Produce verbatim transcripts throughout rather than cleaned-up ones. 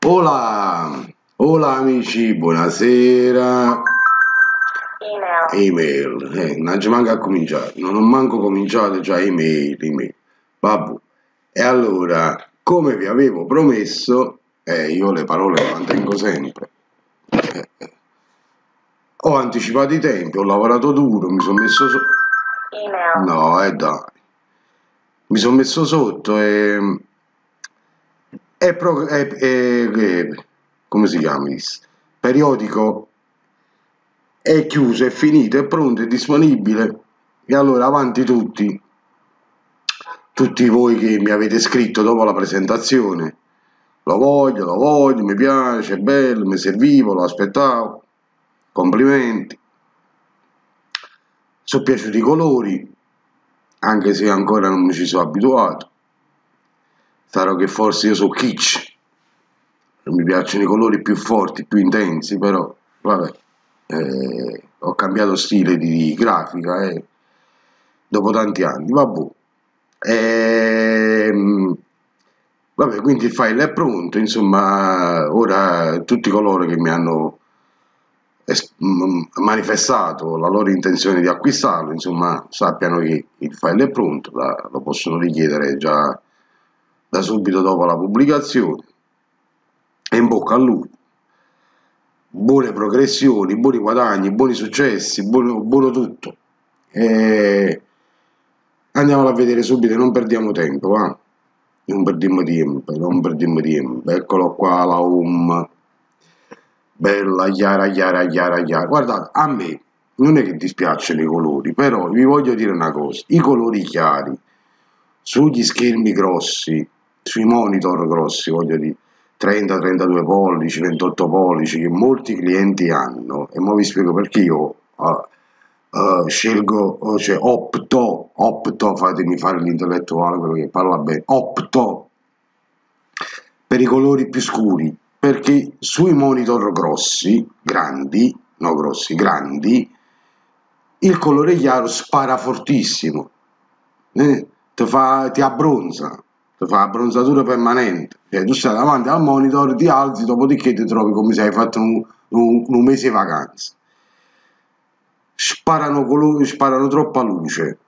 Hola, hola amici, buonasera. Email, eh, non ci manca a cominciare, non ho manco cominciato già email, email. Vabbè. E allora, come vi avevo promesso, eh, io le parole le mantengo sempre. Eh, eh. Ho anticipato i tempi, ho lavorato duro, mi sono messo sotto. No, eh dai. Mi sono messo sotto e... È, pro... è, è, è... come si chiama? Periodico è chiuso, è finito, è pronto, è disponibile. E allora avanti tutti, tutti voi che mi avete scritto dopo la presentazione. Lo voglio, lo voglio, mi piace, è bello, mi servivo, lo aspettavo. Complimenti. Sono piaciuti i colori, anche se ancora non mi ci sono abituato. Sarò che forse io sono kitsch. Non mi piacciono i colori più forti, più intensi, però vabbè. Eh, ho cambiato stile di grafica eh, dopo tanti anni, vabbè. Ehm, vabbè, quindi il file è pronto, insomma, ora tutti coloro che mi hanno manifestato la loro intenzione di acquistarlo, insomma, sappiano che il file è pronto, la, lo possono richiedere già da subito dopo la pubblicazione. E in bocca al lupo. Buone progressioni, buoni guadagni, buoni successi, buono, buono tutto. E andiamolo a vedere subito, non perdiamo tempo, va? Non perdiamo tempo, non perdiamo tempo. Eccolo qua la home, bella, chiara, chiara, chiara, chiara. Guardate, a me non è che dispiacciono i colori, però vi voglio dire una cosa, i colori chiari sugli schermi grossi, sui monitor grossi, voglio dire, trenta trentadue pollici, ventotto pollici, che molti clienti hanno, e ora vi spiego perché io uh, uh, scelgo, cioè opto, opto, fatemi fare l'intellettuale, quello che parla bene, opto per i colori più scuri, perché sui monitor grossi, grandi, no grossi, grandi, il colore chiaro spara fortissimo, eh? ti, fa, ti abbronza, ti fa abbronzatura permanente, cioè tu stai davanti al monitor, ti alzi, dopodiché ti trovi come se hai fatto un, un, un mese di vacanza. Sparano, colori, sparano troppa luce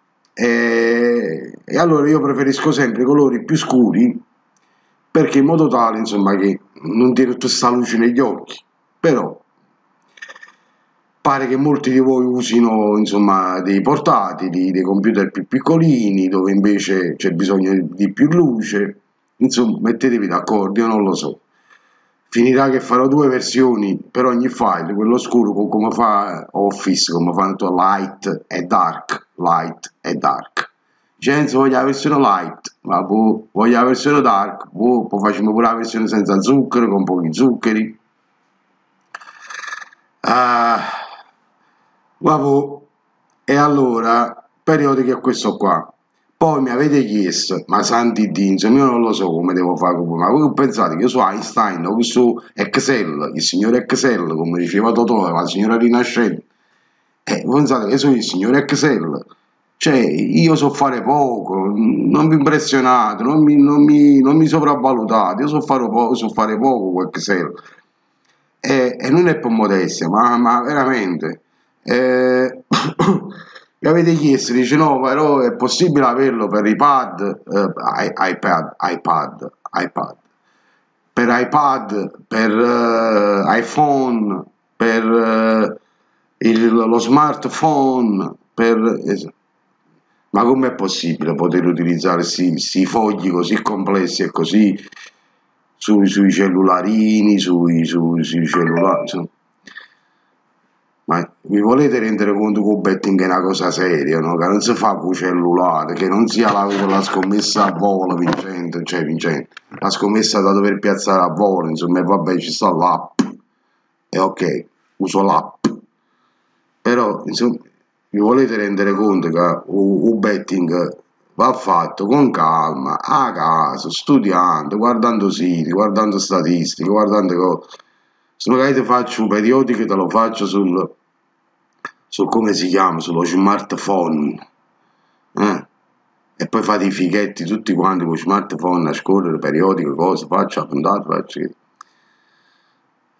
e, e allora io preferisco sempre i colori più scuri, perché in modo tale insomma che non tiene tutta questa luce negli occhi. Però pare che molti di voi usino insomma dei portatili, dei computer più piccolini, dove invece c'è bisogno di più luce. Insomma, mettetevi d'accordo, io non lo so. Finirà che farò due versioni per ogni file, quello scuro come fa Office, come fa light e dark, light e dark. Genzo voglio la versione light, ma boh, voglio la versione dark, boh, poi facciamo pure la versione senza zucchero, con pochi zuccheri. Ah, vabbè. E allora, periodico è questo qua. Poi mi avete chiesto, ma santi Dio, insomma, io non lo so come devo fare, ma voi pensate che io su Einstein o su Excel, il signore Excel, come diceva Totò, la signora Rinascente, eh, pensate che sono il signore Excel? Cioè, io so fare poco, non vi impressionate, non mi, non mi, non mi sopravvalutate, io so fare, po so fare poco con Excel. E, e non è per modestia, ma, ma veramente. Eh, mi avete chiesto, dice no, però è possibile averlo per iPad, eh, iPad, iPad, iPad, per iPad, per uh, iPhone, per uh, il, lo smartphone, per... ma com'è possibile poter utilizzare questi fogli così complessi e così sui, sui cellularini, sui, sui, sui cellulari? Su. Ma vi volete rendere conto che il betting è una cosa seria, no? Che non si fa con il cellulare, che non sia la, la scommessa a volo vincente, cioè vincente, la scommessa da dover piazzare a volo, insomma, e vabbè, ci sta l'app, e ok, uso l'app, però, insomma, vi volete rendere conto che il betting va fatto con calma, a caso, studiando, guardando siti, guardando statistiche, guardando cose. Se magari ti faccio un periodico, te lo faccio sul, su come si chiama, sullo smartphone, eh? E poi fate i fighetti tutti quanti con lo smartphone a scorrere periodico, cose, faccio appuntato, faccio.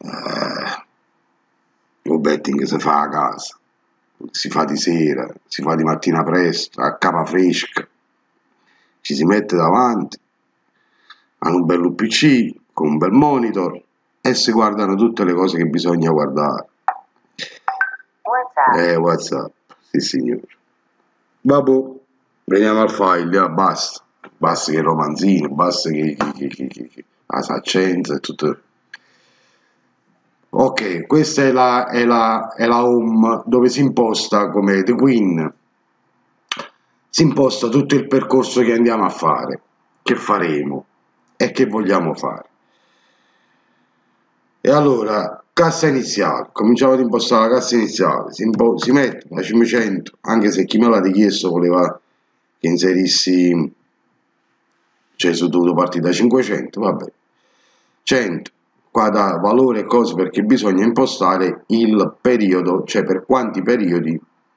eh, lo betting si fa a casa, si fa di sera, si fa di mattina presto, a capa fresca, ci si mette davanti, hanno un bel P C con un bel monitor e si guardano tutte le cose che bisogna guardare. WhatsApp. Eh, WhatsApp, sì signore. Vabbè, veniamo al file, ah, basta, basta che il romanzino, basta che, che, che, che, che, che la saccenza e tutto. Ok, questa è la, è, la, è la home dove si imposta come The Queen, si imposta tutto il percorso che andiamo a fare, che faremo e che vogliamo fare. E allora, cassa iniziale, cominciamo ad impostare la cassa iniziale, si, si mette da cinquecento, anche se chi me l'ha richiesto voleva che inserissi, cioè sono dovuto partire da cinquecento, vabbè, cento, qua da valore e cose perché bisogna impostare il periodo, cioè per quanti periodi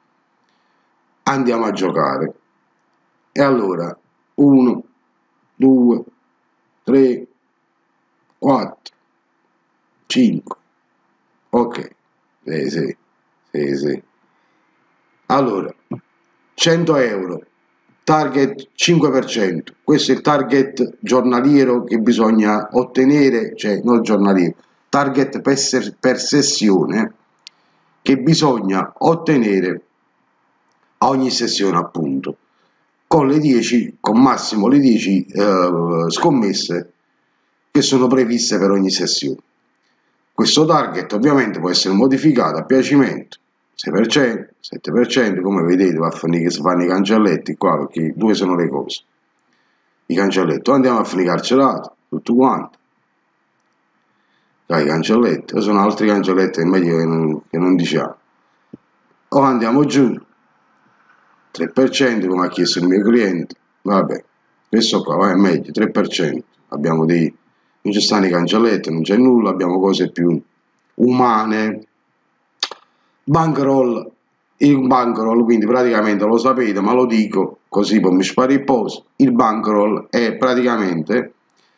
andiamo a giocare. E allora, uno, due, tre, quattro, cinque, ok, sì, sì, sì, sì. Allora, cento euro, target cinque per cento, questo è il target giornaliero che bisogna ottenere, cioè non giornaliero, target per, per sessione che bisogna ottenere a ogni sessione appunto, con le dieci, con massimo le dieci eh, scommesse che sono previste per ogni sessione. Questo target ovviamente può essere modificato a piacimento, sei per cento, sette per cento, come vedete va a finire che si fanno i cancelletti qua, perché due sono le cose. I cancelletti, o andiamo a finire carcerato, tutto quanto. Dai, i cancelletti, o sono altri cancelletti, è meglio che non, che non diciamo. O andiamo giù, tre per cento come ha chiesto il mio cliente, vabbè, questo qua va, è meglio, tre per cento. Abbiamo dei, non ci stanno i cancelletti, non c'è nulla, abbiamo cose più umane. Bankroll, il bankroll, quindi praticamente lo sapete, ma lo dico così poi mi spari il posto, il bankroll è praticamente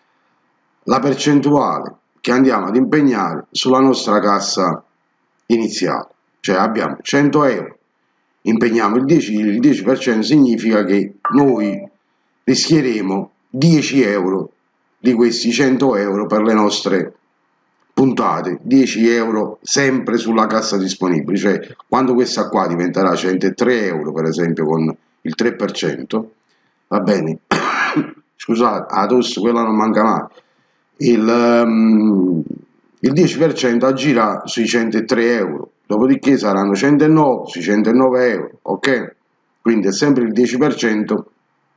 la percentuale che andiamo ad impegnare sulla nostra cassa iniziale, cioè abbiamo cento euro, impegniamo il dieci, il dieci per cento significa che noi rischieremo dieci euro di questi cento euro per le nostre puntate, dieci euro sempre sulla cassa disponibile, cioè quando questa qua diventerà centotré euro per esempio con il tre per cento, va bene, scusate, la tosse quella non manca mai, il, um, il dieci per cento agirà sui centotré euro, dopodiché saranno centonove sui centonove euro, ok? Quindi è sempre il dieci per cento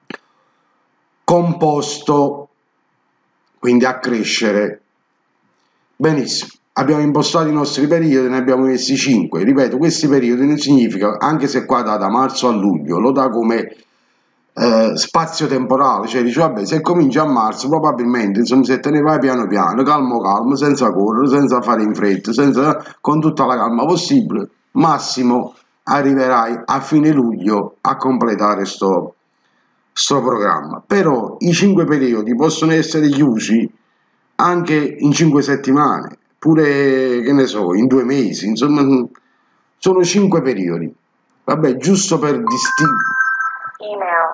composto, quindi a crescere. Benissimo, abbiamo impostato i nostri periodi, ne abbiamo messi cinque, ripeto, questi periodi non significa, anche se qua da, da marzo a luglio, lo dà come eh, spazio temporale, cioè dice vabbè se cominci a marzo probabilmente insomma se te ne vai piano piano, calmo calmo, senza correre, senza fare in fretta, senza, con tutta la calma possibile, massimo arriverai a fine luglio a completare sto, sto programma. Però i cinque periodi possono essere chiusi anche in cinque settimane, pure che ne so, in due mesi, insomma sono cinque periodi. Vabbè, giusto per distinguere. Email.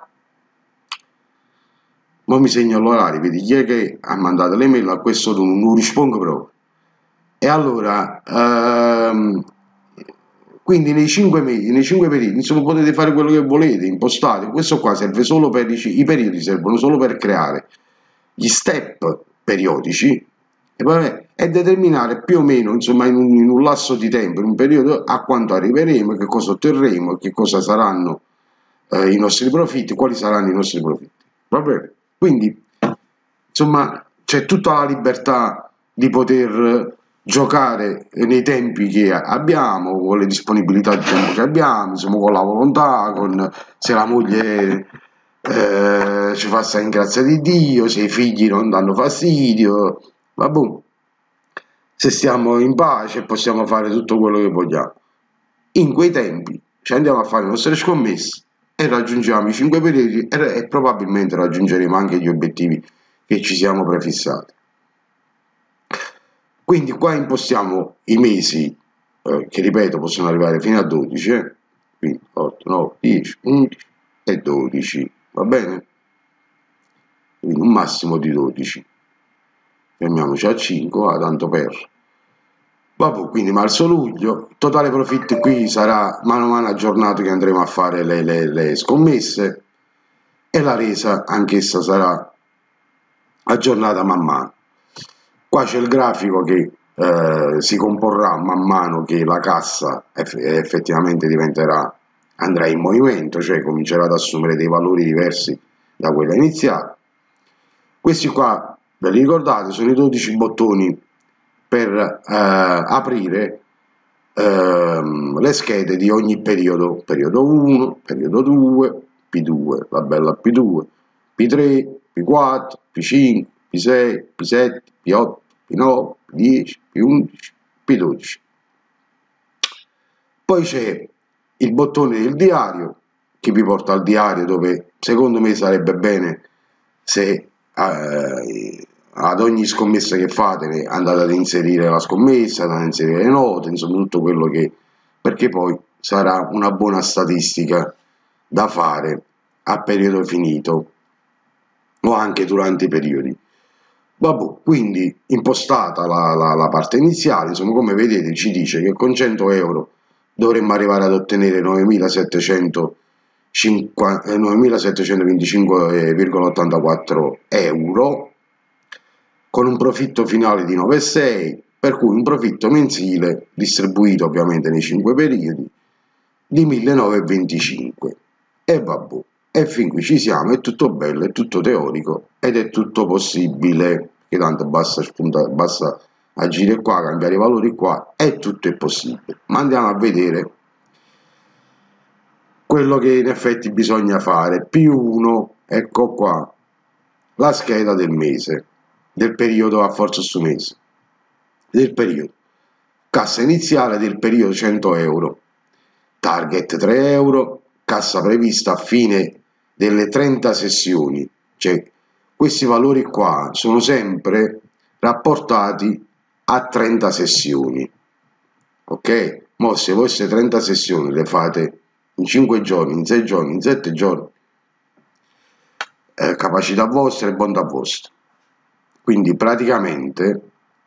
Ma mi segno l'orario, vedi chi è che ha mandato l'email, a questo non, non rispondo proprio. E allora, ehm, quindi nei cinque mesi, nei cinque periodi, insomma potete fare quello che volete, impostate. Questo qua serve solo per i, i periodi, servono solo per creare gli step periodici e, vabbè, e determinare più o meno, insomma, in un, in un lasso di tempo, in un periodo, a quanto arriveremo, che cosa otterremo, che cosa saranno eh, i nostri profitti, quali saranno i nostri profitti. Va bene? Quindi, insomma, c'è tutta la libertà di poter giocare nei tempi che abbiamo, con le disponibilità di tempo che abbiamo, insomma, con la volontà, con se la moglie eh, ci fa stare in grazia di Dio, se i figli non danno fastidio, vabbè, se stiamo in pace possiamo fare tutto quello che vogliamo. In quei tempi ci andiamo a fare le nostre scommesse e raggiungiamo i cinque periodi e, e probabilmente raggiungeremo anche gli obiettivi che ci siamo prefissati. Quindi qua impostiamo i mesi, eh, che ripeto possono arrivare fino a dodici, eh? Quindi otto, nove, dieci, undici e dodici, va bene? Quindi un massimo di dodici. Fermiamoci a cinque, ah, tanto per. Vabbè, quindi marzo-luglio, totale profitto qui sarà mano a mano aggiornato che andremo a fare le, le, le scommesse, e la resa anch'essa sarà aggiornata man mano. Qua c'è il grafico che eh, si comporrà man mano che la cassa eff effettivamente diventerà, andrà in movimento, cioè comincerà ad assumere dei valori diversi da quella iniziale. Questi qua, ve li ricordate, sono i dodici bottoni per eh, aprire eh, le schede di ogni periodo, periodo uno, periodo due, P due, la bella P due, P tre, P quattro, P cinque, P sei, P sette, P otto, P nove, P dieci, P undici, P dodici. Poi c'è il bottone del diario, che vi porta al diario, dove secondo me sarebbe bene se eh, ad ogni scommessa che fate andate ad inserire la scommessa, andate ad inserire le note, insomma tutto quello che, perché poi sarà una buona statistica da fare a periodo finito o anche durante i periodi. Vabbè, quindi impostata la, la, la parte iniziale, insomma come vedete ci dice che con cento euro dovremmo arrivare ad ottenere novemilasettecentoventicinque virgola ottantaquattro euro, con un profitto finale di nove virgola sei, per cui un profitto mensile distribuito ovviamente nei cinque periodi di millenovecentoventicinque. E vabbè, e fin qui ci siamo, è tutto bello, è tutto teorico ed è tutto possibile, che tanto basta, spunta, basta agire qua, cambiare i valori qua e tutto è possibile. Ma andiamo a vedere quello che in effetti bisogna fare. Più uno, ecco qua, la scheda del mese, del periodo, a forza su mese, del periodo, cassa iniziale del periodo cento euro, target tre euro, cassa prevista a fine delle trenta sessioni, cioè questi valori qua sono sempre rapportati a trenta sessioni, ok? Ma se voi queste trenta sessioni le fate in cinque giorni, in sei giorni, in sette giorni, eh, capacità vostra e bontà vostra. Quindi praticamente,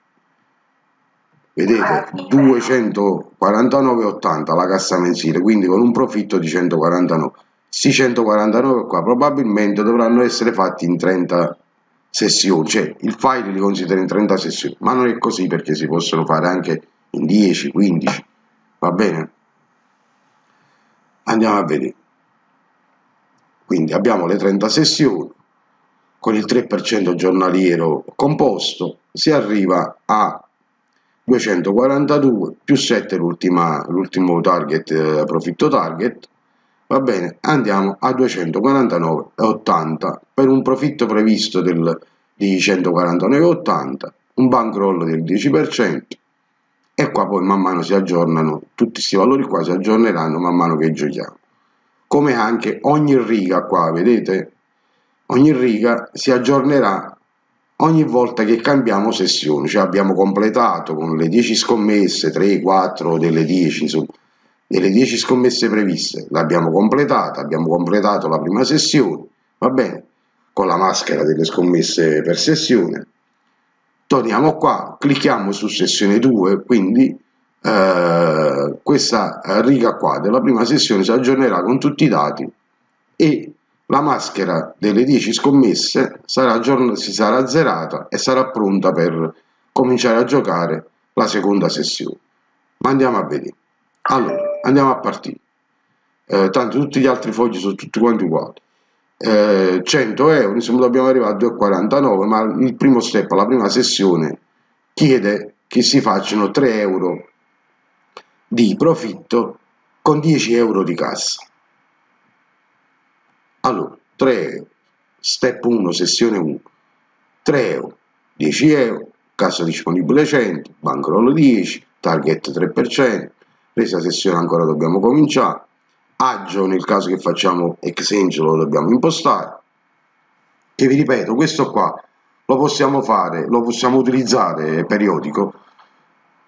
vedete, duecentoquarantanove virgola ottanta la cassa mensile, quindi con un profitto di centoquarantanove. Questi centoquarantanove qua probabilmente dovranno essere fatti in trenta sessioni, cioè il file li considera in trenta sessioni, ma non è così, perché si possono fare anche in dieci, quindici, va bene? Andiamo a vedere. Quindi abbiamo le trenta sessioni, con il tre per cento giornaliero composto si arriva a duecentoquarantadue più sette l'ultimo target, eh, profitto target, va bene, andiamo a duecentoquarantanove virgola ottanta per un profitto previsto del, di centoquarantanove virgola ottanta, un bankroll del dieci per cento, e qua poi man mano si aggiornano, tutti questi valori qua si aggiorneranno man mano che giochiamo, come anche ogni riga qua, vedete? Ogni riga si aggiornerà ogni volta che cambiamo sessione, cioè abbiamo completato con le dieci scommesse, tre, quattro delle dieci, insomma, delle dieci scommesse previste, l'abbiamo completata, abbiamo completato la prima sessione, va bene, con la maschera delle scommesse per sessione. Torniamo qua, clicchiamo su sessione due, quindi eh, questa riga qua della prima sessione si aggiornerà con tutti i dati e la maschera delle dieci scommesse sarà si sarà azzerata e sarà pronta per cominciare a giocare la seconda sessione. Ma andiamo a vedere. Allora, andiamo a partire. Eh, tanto tutti gli altri fogli sono tutti quanti uguali. Eh, cento euro, insomma dobbiamo arrivare a due virgola quarantanove, ma il primo step, la prima sessione, chiede che si facciano tre euro di profitto con dieci euro di cassa. Allora, tre euro, step uno, sessione uno, tre euro, dieci euro, cassa disponibile cento, bankroll dieci, target tre per cento, presa sessione ancora dobbiamo cominciare, agio nel caso che facciamo exchange lo dobbiamo impostare, che vi ripeto, questo qua lo possiamo fare, lo possiamo utilizzare periodico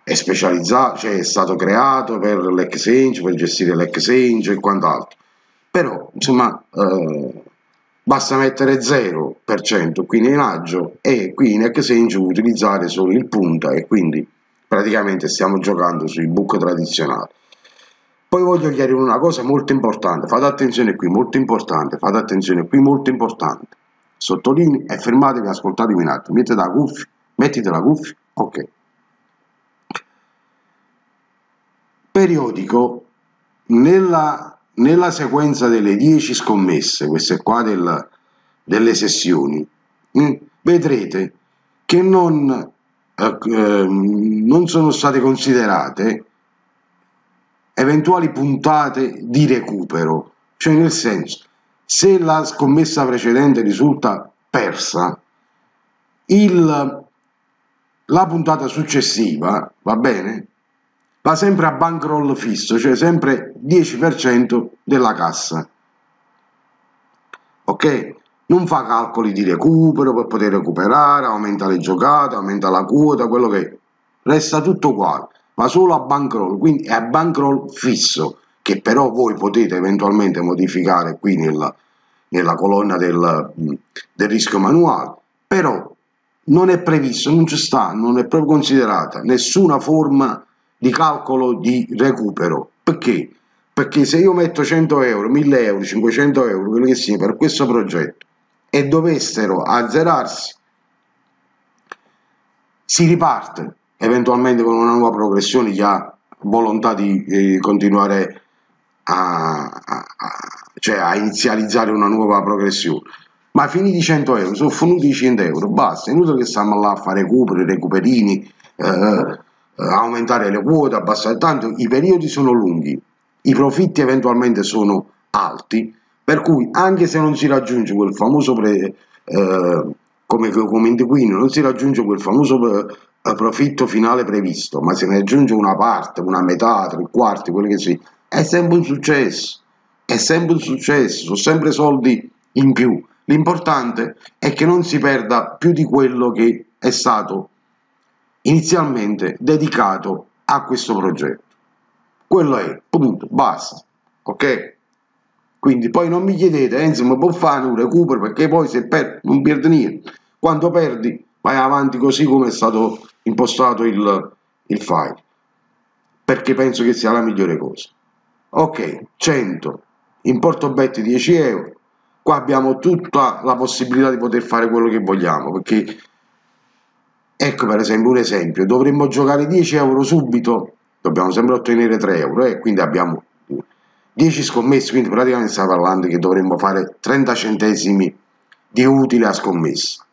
è specializzato, cioè è stato creato per l'exchange, per gestire l'exchange e quant'altro, però insomma eh, basta mettere zero per cento qui in aggio e qui in exchange utilizzare solo il punta e quindi praticamente stiamo giocando sui book tradizionali. Poi voglio chiarire una cosa molto importante, fate attenzione qui, molto importante, fate attenzione qui, molto importante. Sottolineo e fermatevi, ascoltatemi un attimo, mettete la cuffia, mettete la cuffia, ok. Periodico, nella, nella sequenza delle dieci scommesse, queste qua del, delle sessioni, mh, vedrete che non, eh, eh, non sono state considerate eventuali puntate di recupero, cioè nel senso, se la scommessa precedente risulta persa, il, la puntata successiva, va bene, va sempre a bankroll fisso, cioè sempre dieci per cento della cassa, ok? Non fa calcoli di recupero per poter recuperare, aumenta le giocate, aumenta la quota, quello che è. Resta tutto uguale, ma solo a bankroll, quindi è a bankroll fisso, che però voi potete eventualmente modificare qui nella, nella colonna del, del rischio manuale, però non è previsto, non ci sta, non è proprio considerata nessuna forma di calcolo di recupero. Perché? Perché se io metto cento euro, mille euro, cinquecento euro, quello che sia, per questo progetto e dovessero azzerarsi, si riparte eventualmente con una nuova progressione, chi ha volontà di eh, continuare a, a, a, cioè a inizializzare una nuova progressione. Ma finiti i cento euro, sono finiti i cento euro, basta, è inutile che stiamo là a fare recuperi, recuperini, eh, aumentare le quote, abbassare, tanto i periodi sono lunghi, i profitti eventualmente sono alti, per cui anche se non si raggiunge quel famoso pre, eh, come, come inquilino, non si raggiunge quel famoso eh, profitto finale previsto, ma se ne raggiunge una parte, una metà, tre quarti, quello che sia, è sempre un successo, è sempre un successo, sono sempre soldi in più. L'importante è che non si perda più di quello che è stato inizialmente dedicato a questo progetto. Quello è, punto, basta, ok? Quindi poi non mi chiedete, Enzo, ma può fare un recupero, perché poi se perdi non perdi niente. Quando perdi vai avanti così come è stato impostato il, il file, perché penso che sia la migliore cosa. Ok, cento, importo bet dieci euro, qua abbiamo tutta la possibilità di poter fare quello che vogliamo, perché ecco per esempio un esempio, dovremmo giocare dieci euro subito, dobbiamo sempre ottenere tre euro, eh, quindi abbiamo dieci scommesse, quindi praticamente stiamo parlando che dovremmo fare trenta centesimi di utile a scommessa.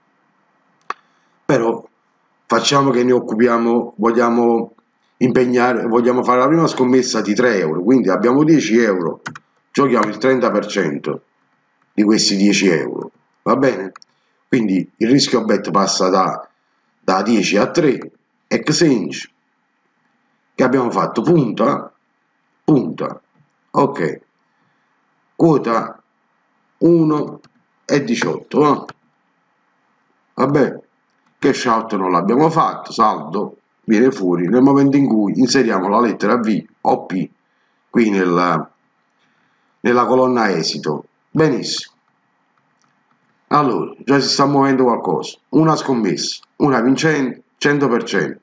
Però facciamo che ne occupiamo, vogliamo impegnare, vogliamo fare la prima scommessa di tre euro, quindi abbiamo dieci euro, giochiamo il trenta per cento di questi dieci euro, va bene? Quindi il rischio bet passa da, da dieci a tre, exchange, che abbiamo fatto punta, punta, ok, quota uno e diciotto, no? Vabbè, cash out non l'abbiamo fatto, saldo viene fuori nel momento in cui inseriamo la lettera V o P qui nella, nella colonna esito. Benissimo. Allora, già si sta muovendo qualcosa. Una scommessa, una vincente, cento per cento.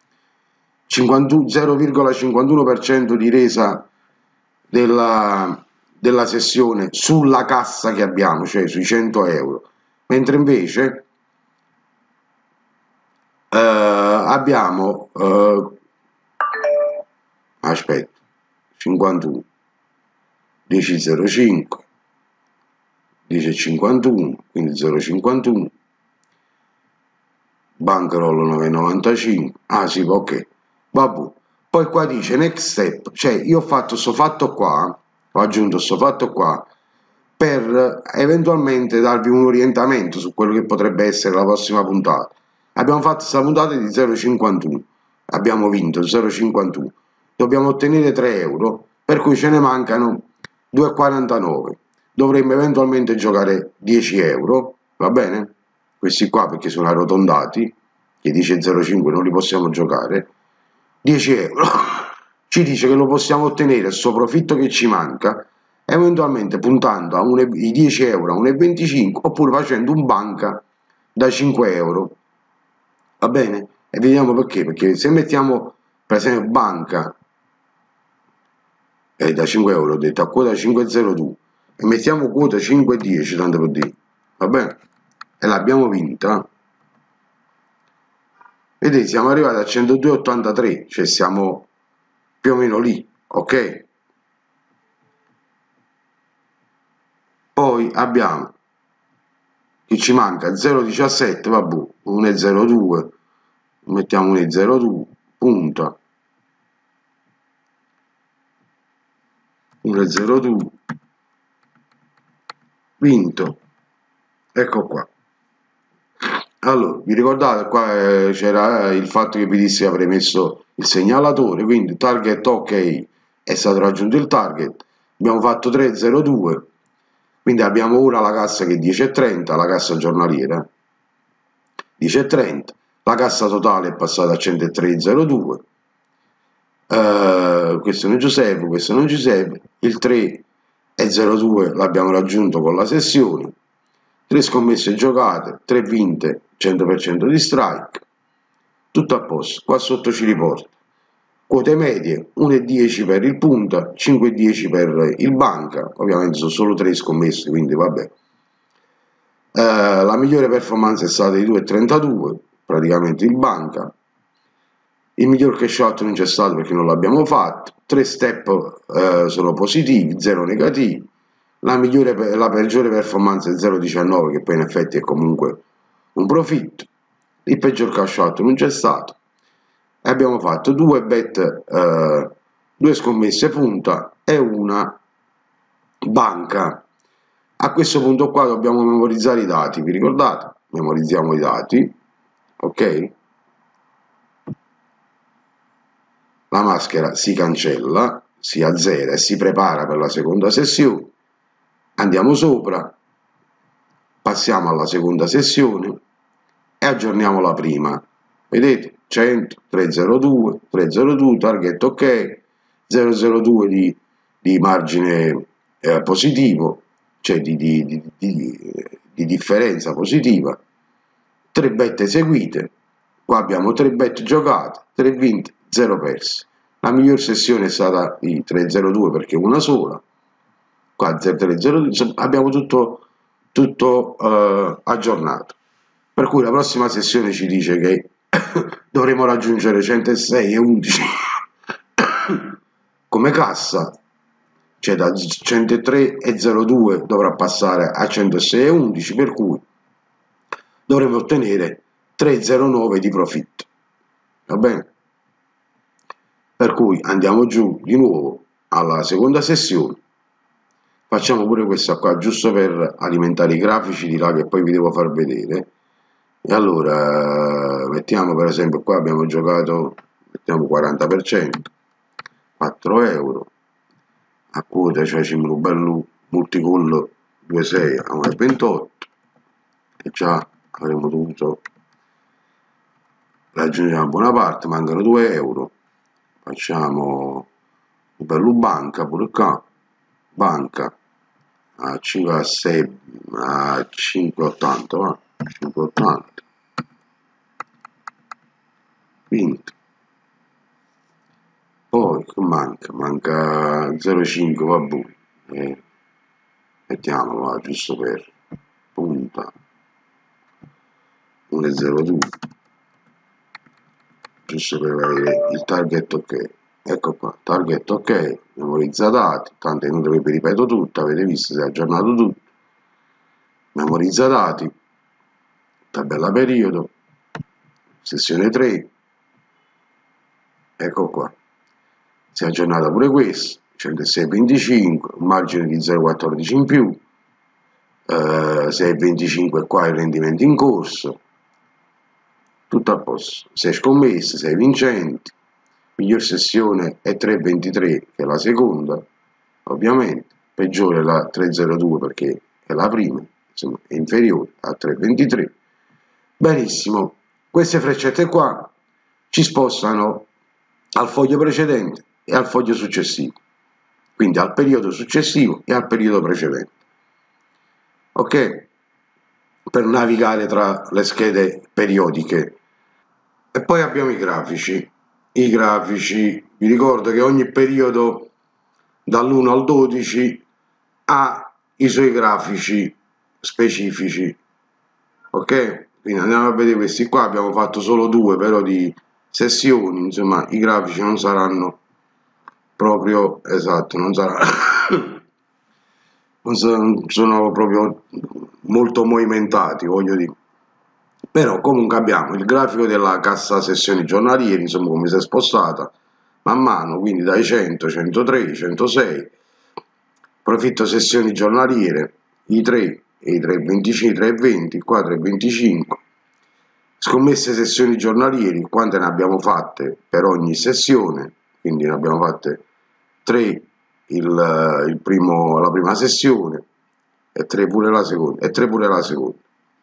zero virgola cinquantuno per cento di resa della, della sessione sulla cassa che abbiamo, cioè sui cento euro. Mentre invece Uh, abbiamo uh, aspetta cinquantuno dieci zero cinque dieci cinquantuno, quindi zero virgola cinquantuno, bankroll nove virgola novantacinque, ah sì, ok, vabbè. Poi qua dice next step, cioè io ho fatto sto fatto qua, ho aggiunto sto fatto qua per eventualmente darvi un orientamento su quello che potrebbe essere la prossima puntata. Abbiamo fatto questa puntata di zero virgola cinquantuno, abbiamo vinto zero virgola cinquantuno, dobbiamo ottenere tre euro, per cui ce ne mancano due virgola quarantanove, dovremmo eventualmente giocare dieci euro, va bene? Questi qua perché sono arrotondati, che dice zero virgola cinque non li possiamo giocare, dieci euro, ci dice che lo possiamo ottenere questo profitto che ci manca eventualmente puntando a un, i dieci euro a uno e venticinque oppure facendo un banca da cinque euro, va bene? E vediamo perché, perché se mettiamo per esempio banca eh, da cinque euro, ho detto a quota cinque virgola zero due e mettiamo quota cinque virgola dieci, tanto per dire, va bene? E l'abbiamo vinta. Vedete, siamo arrivati a centodue virgola ottantatré, cioè siamo più o meno lì, ok? Poi abbiamo che ci manca zero virgola diciassette, vabbè, uno virgola zero due, mettiamo uno virgola zero due, punta, uno virgola zero due, vinto, ecco qua. Allora, vi ricordate qua eh, c'era il fatto che vi dissi che avrei messo il segnalatore, quindi target ok, è stato raggiunto il target, abbiamo fatto tre virgola zero due, quindi abbiamo ora la cassa che è dieci virgola trenta, la cassa giornaliera, dieci virgola trenta, la cassa totale è passata a centotré virgola zero due, uh, questo non ci serve, questo non ci serve, il tre virgola zero due l'abbiamo raggiunto con la sessione, tre scommesse giocate, tre vinte, cento per cento di strike, tutto a posto. Qua sotto ci riporta quote medie, uno virgola dieci per il punta, cinque virgola dieci per il banca, ovviamente sono solo tre scommesse, quindi vabbè. Eh, la migliore performance è stata di due virgola trentadue, praticamente il banca. Il miglior cash out non c'è stato perché non l'abbiamo fatto, tre step eh, sono positivi, zero negativi. La, migliore, la peggiore performance è zero virgola diciannove, che poi in effetti è comunque un profitto. Il peggior cash out non c'è stato. E abbiamo fatto due bet, eh, due scommesse punta e una banca. A questo punto qua dobbiamo memorizzare i dati, vi ricordate? Memorizziamo i dati, ok? La maschera si cancella, si azzera e si prepara per la seconda sessione. Andiamo sopra, passiamo alla seconda sessione e aggiorniamo la prima. Vedete? cento, trecentodue, trecentodue, target ok, zero virgola zero due di, di margine eh, positivo, cioè di, di, di, di, di differenza positiva, tre bet eseguite, qua abbiamo tre bet giocate, tre vinte, zero perse. La miglior sessione è stata di tre virgola zero due perché una sola, qua tre virgola zero due, insomma, abbiamo tutto, tutto eh, aggiornato. Per cui la prossima sessione ci dice che dovremo raggiungere centosei e undici come cassa, cioè da centotré virgola zero due dovrà passare a centosei virgola undici, per cui dovremo ottenere tre virgola zero nove di profitto, va bene? Per cui andiamo giù di nuovo alla seconda sessione, facciamo pure questa qua giusto per alimentare i grafici di là che poi vi devo far vedere. E allora mettiamo per esempio qua abbiamo giocato, mettiamo quaranta per cento, quattro euro, a quota cioè ci un bello multicall due virgola sei a uno virgola ventotto e già avremmo dovuto raggiungere una buona parte, mancano due euro, facciamo un bello banca pure qua, banca a cinque a sei a cinque virgola ottanta, va? cinque virgola ottanta, vinto. Poi che manca? Manca zero virgola cinque, vabbè, eh, mettiamo va, giusto per punta, uno virgola zero due, giusto per avere il target ok. Ecco qua, target ok, memorizza dati, tanto è inutile che vi ripeto tutto, avete visto, si è aggiornato tutto. Memorizza dati, tabella periodo, sessione tre, ecco qua, si è aggiornata pure questo, centosei virgola venticinque, un margine di zero virgola quattordici in più, eh, sei virgola venticinque qua il rendimento in corso, tutto a posto, sei scommesse, sei vincenti, miglior sessione è tre virgola ventitré che è la seconda, ovviamente, peggiore la tre virgola zero due perché è la prima, insomma è inferiore a tre virgola ventitré. Benissimo, queste freccette qua ci spostano al foglio precedente e al foglio successivo, quindi al periodo successivo e al periodo precedente, ok? Per navigare tra le schede periodiche. E poi abbiamo i grafici. I grafici, vi ricordo che ogni periodo dall'uno al dodici ha i suoi grafici specifici, ok? Quindi andiamo a vedere questi qua, abbiamo fatto solo due però di sessioni, insomma i grafici non saranno proprio, esatto, non saranno, non sono, sono proprio molto movimentati, voglio dire. Però comunque abbiamo il grafico della cassa sessioni giornalieri, insomma come si è spostata man mano, quindi dai cento, centotré, centosei, profitto sessioni giornaliere, i tre e i tre virgola venticinque, tre virgola venti, qua tre virgola venticinque, scommesse sessioni giornalieri, quante ne abbiamo fatte per ogni sessione, quindi ne abbiamo fatte tre il, il primo, la prima sessione e tre pure la seconda, e tre pure la seconda.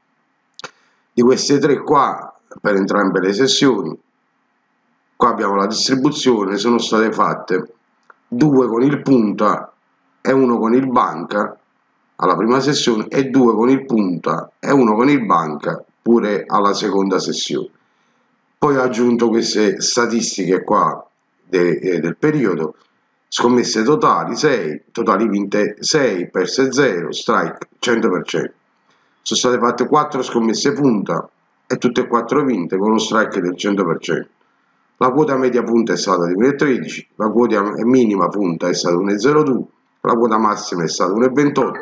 Di queste tre qua, per entrambe le sessioni, qua abbiamo la distribuzione, sono state fatte due con il punta e uno con il banca alla prima sessione e due con il punta e uno con il banca pure alla seconda sessione. Poi ho aggiunto queste statistiche qua de, eh, del periodo, scommesse totali sei, totali vinte sei, perse zero, strike cento per cento. Sono state fatte quattro scommesse punta e tutte e quattro vinte con uno strike del cento per cento. La quota media punta è stata di uno virgola tredici, la quota minima punta è stata uno virgola zero due, la quota massima è stata uno virgola ventotto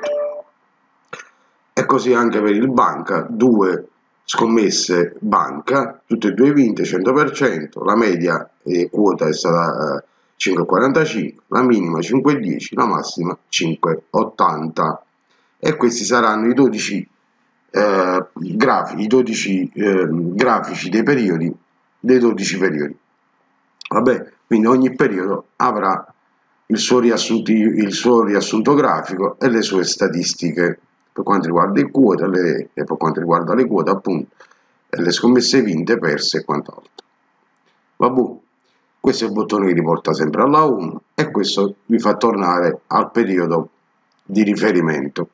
e così anche per il banca, due scommesse banca, tutte e due vinte cento per cento, la media eh, quota è stata eh, cinque virgola quarantacinque, la minima cinque virgola dieci, la massima cinque virgola ottanta e questi saranno i dodici eh, grafici, i dodici eh, grafici dei periodi, dei dodici periodi. Vabbè, quindi ogni periodo avrà il suo, il suo riassunto grafico e le sue statistiche per quanto riguarda le quote le, e per quanto riguarda le quote appunto e le scommesse vinte, perse e quant'altro. Vabbè, questo è il bottone che riporta sempre alla home e questo vi fa tornare al periodo di riferimento.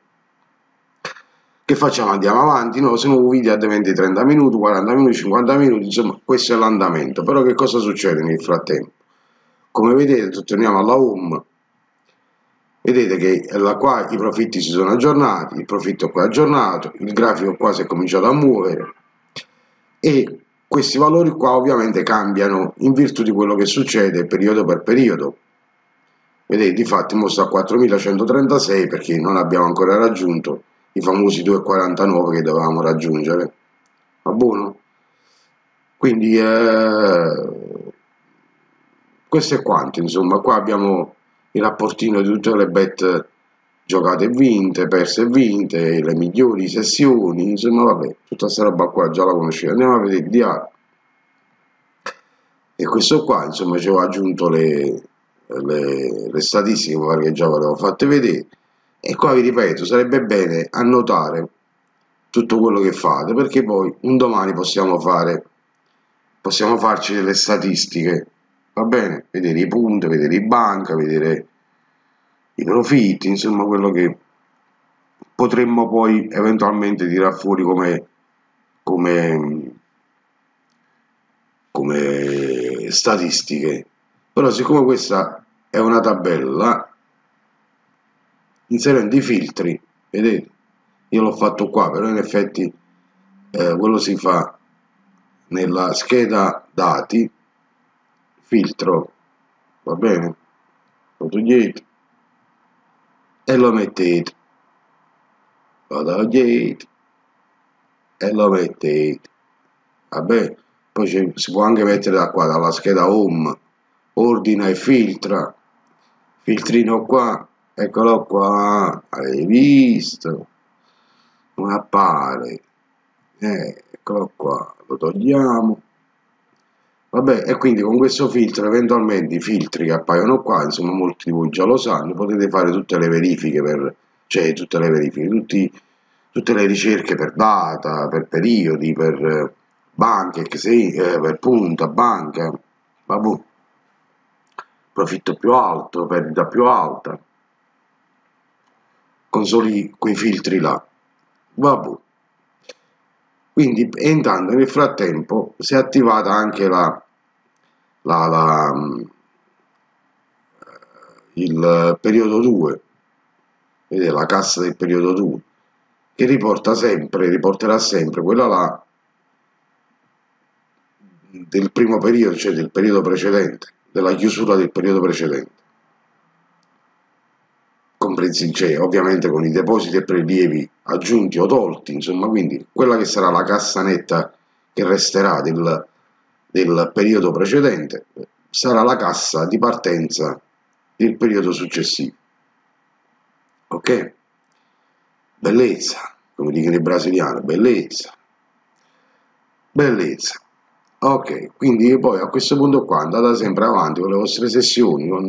Che facciamo? Andiamo avanti, no? Se nuovo video a venti trenta minuti, quaranta minuti, cinquanta minuti, insomma questo è l'andamento. Però che cosa succede nel frattempo? Come vedete, torniamo alla home, vedete che là qua i profitti si sono aggiornati, il profitto qua è aggiornato, il grafico qua si è cominciato a muovere e questi valori qua ovviamente cambiano in virtù di quello che succede periodo per periodo. Vedete, difatti mostra a quattromilacentotrentasei perché non abbiamo ancora raggiunto i famosi due virgola quarantanove che dovevamo raggiungere. Va buono? Quindi eh, questo è quanto, insomma, qua abbiamo il rapportino di tutte le bet giocate e vinte, perse e vinte, le migliori sessioni, insomma, vabbè, tutta questa roba qua già la conoscete. Andiamo a vedere il diario. E questo qua, insomma, ci ho aggiunto le, le, le statistiche, magari che già ve le ho fatte vedere. E qua vi ripeto, sarebbe bene annotare tutto quello che fate, perché poi un domani possiamo fare, possiamo farci delle statistiche, va bene? Vedere i punti, vedere i banca, vedere i profitti, insomma quello che potremmo poi eventualmente tirare fuori come, come, come statistiche. Però siccome questa è una tabella, inserendo i filtri, vedete? Io l'ho fatto qua, però in effetti eh, quello si fa nella scheda dati, filtro, va bene? Lo togliete e lo mettete, lo togliete e lo mettete, va bene? Poi si può anche mettere da qua, dalla scheda home, ordina e filtra, filtrino qua, eccolo qua, hai visto? Non appare, eh, eccolo qua, lo togliamo, vabbè, e quindi con questo filtro eventualmente i filtri che appaiono qua, insomma molti di voi già lo sanno, potete fare tutte le verifiche per, cioè tutte le verifiche, tutti, tutte le ricerche per data, per periodi, per banche, eh, per punta, banca, vabbè. profitto più alto, perdita più alta, con soli quei filtri là. Vabbè. Quindi, e intanto nel frattempo si è attivata anche la, la, la, il periodo due, vedete, la cassa del periodo due, che riporta sempre, riporterà sempre quella là del primo periodo, cioè del periodo precedente, della chiusura del periodo precedente, compresi, cioè, ovviamente con i depositi e prelievi aggiunti o tolti, insomma, quindi quella che sarà la cassa netta che resterà del, del periodo precedente sarà la cassa di partenza del periodo successivo. Ok? Bellezza, come dicono i brasiliani, bellezza, bellezza. Ok, quindi poi a questo punto qua andate sempre avanti con le vostre sessioni, con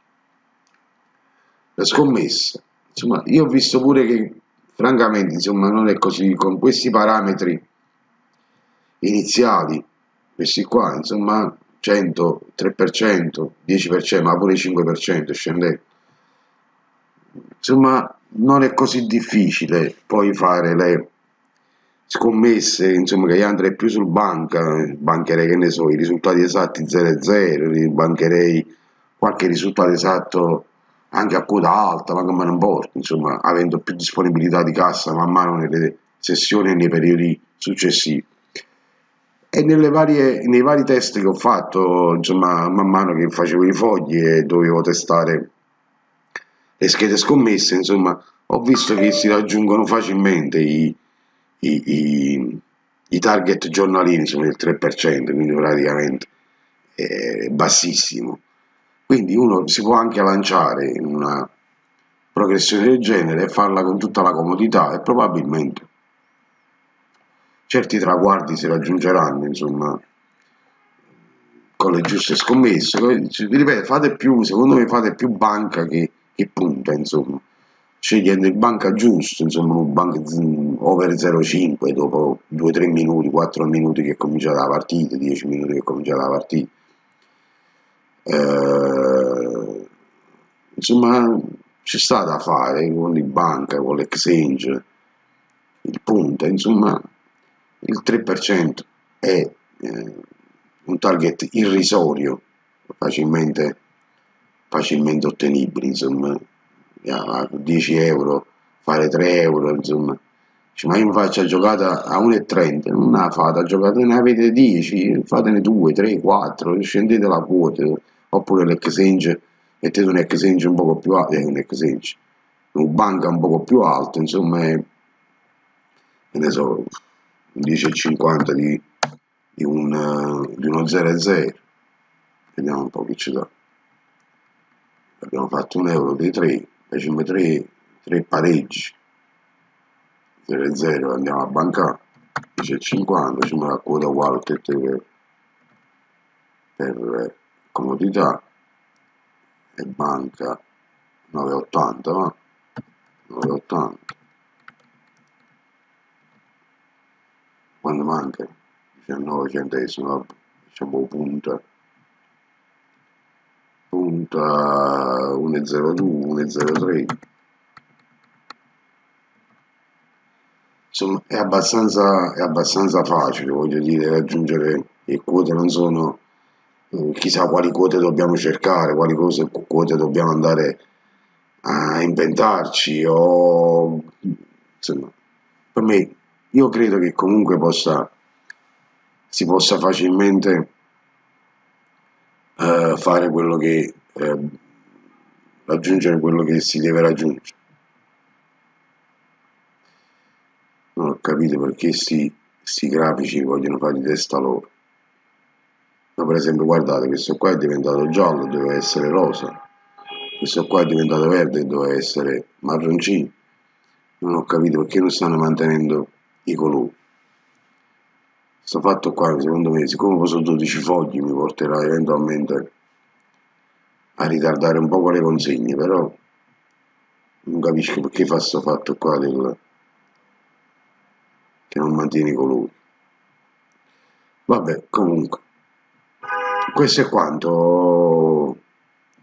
le scommesse. Insomma, io ho visto pure che francamente, insomma, non è così, con questi parametri iniziali, questi qua, insomma, cento, tre per cento, dieci per cento, ma pure cinque per cento scendendo. Insomma, non è così difficile poi fare le scommesse, insomma, che io andrei più sul banca, bancherei, che ne so, i risultati esatti zero e zero, bancherei qualche risultato esatto anche a quota alta, ma come non importa, insomma, avendo più disponibilità di cassa man mano nelle sessioni e nei periodi successivi. E nelle varie, nei vari test che ho fatto, insomma, man mano che facevo i fogli e dovevo testare le schede scommesse, insomma, ho visto che si raggiungono facilmente i, i, i, i target giornalieri, insomma, del tre per cento, quindi praticamente è bassissimo. Quindi uno si può anche lanciare in una progressione del genere e farla con tutta la comodità e probabilmente certi traguardi si raggiungeranno, insomma, con le giuste scommesse. Ripeto, fate più, secondo me fate più banca che, che punta, insomma, scegliendo il banca giusto, insomma, un banca over zero virgola cinque dopo due tre minuti, quattro minuti che comincia la partita, dieci minuti che comincia la partita. Eh, insomma, ci sta da fare con il banca, con l'exchange, il punta, insomma, il tre per cento è eh, un target irrisorio, facilmente, facilmente ottenibile, insomma, a dieci euro, fare tre euro, insomma. Dice, ma io mi faccio la giocata a uno e trenta, non la fate, la giocata ne avete dieci, fatene due, tre, quattro, scendete la quota, oppure l'exchange, mettete un exchange un poco più alto, eh, un exchange, un banca un poco più alto, insomma, è, che ne so, dieci e cinquanta di, di, un, di uno zero e zero, vediamo un po' che ci dà. Abbiamo fatto un euro dei tre, facciamo tre, tre pareggi, zero e zero, andiamo a bancare, dieci e cinquanta, facciamo la quota uguale per, per comodità, e banca nove e ottanta, va? nove e ottanta. Quando manca? diciannove centesimi, vabbè, facciamo punta, punta uno e zero due, uno e zero tre. Insomma, è abbastanza, è abbastanza facile, voglio dire, raggiungere le quote, non sono eh, chissà quali quote dobbiamo cercare, quali cose, quote dobbiamo andare a inventarci, o insomma, per me, io credo che comunque possa, si possa facilmente eh, fare quello che, eh, raggiungere quello che si deve raggiungere. Non ho capito perché sti, sti grafici vogliono fare di testa loro. Ma per esempio, guardate, questo qua è diventato giallo, doveva essere rosa. Questo qua è diventato verde, doveva essere marroncino. Non ho capito perché non stanno mantenendo i colori. Questo fatto qua, secondo me, siccome sono dodici fogli, mi porterà eventualmente a ritardare un po' le consegne, però non capisco perché fa questo fatto qua del, che non mantiene i colori. Vabbè, comunque, questo è quanto.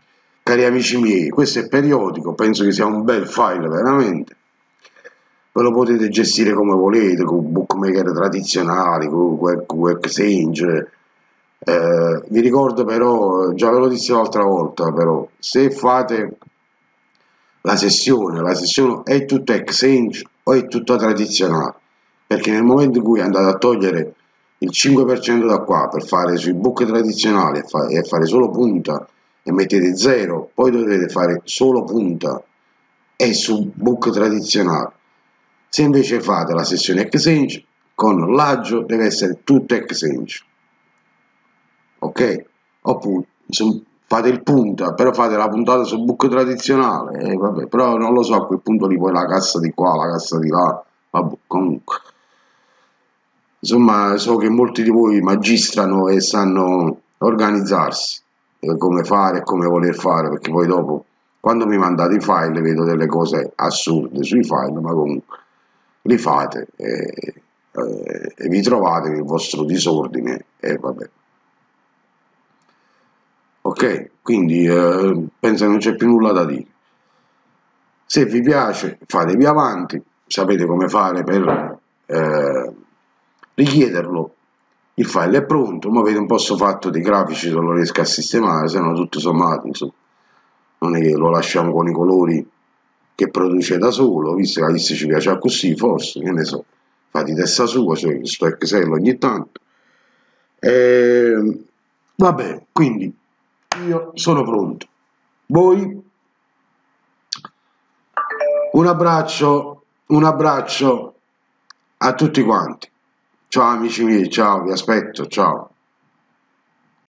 cari amici miei, questo è periodico, penso che sia un bel file veramente, ve lo potete gestire come volete, con bookmaker tradizionali, con Exchange. Eh, vi ricordo però, già ve lo dissi l'altra volta, però, se fate la sessione, la sessione è tutta Exchange o è tutta tradizionale, perché nel momento in cui andate a togliere il cinque per cento da qua per fare sui book tradizionali e, fa e fare solo punta e mettete zero, poi dovete fare solo punta e su book tradizionale. Se invece fate la sessione Exchange, con l'aggio deve essere tutto Exchange, ok? Oppure fate il punta, però fate la puntata sul book tradizionale, e vabbè, però non lo so, a quel punto lì poi la cassa di qua, la cassa di là, vabbè, comunque. Insomma, so che molti di voi magistrano e sanno organizzarsi, eh, come fare e come voler fare, perché poi dopo, quando mi mandate i file, vedo delle cose assurde sui file, ma comunque li fate e, eh, e vi trovate il vostro disordine e vabbè. Ok, quindi eh, penso che non c'è più nulla da dire. Se vi piace, fatevi avanti, sapete come fare per eh, richiederlo. Il file è pronto, ma avete un po' sto fatto dei grafici, se lo riesco a sistemare, se no tutto sommato, insomma, non è che lo lasciamo con i colori che produce da solo, visto che a Alice ci piace così, forse, che ne so, fate testa sua, cioè sto Excel ogni tanto. E, vabbè, quindi io sono pronto. Voi? Un abbraccio, un abbraccio a tutti quanti. Ciao amici miei, ciao, vi aspetto, ciao.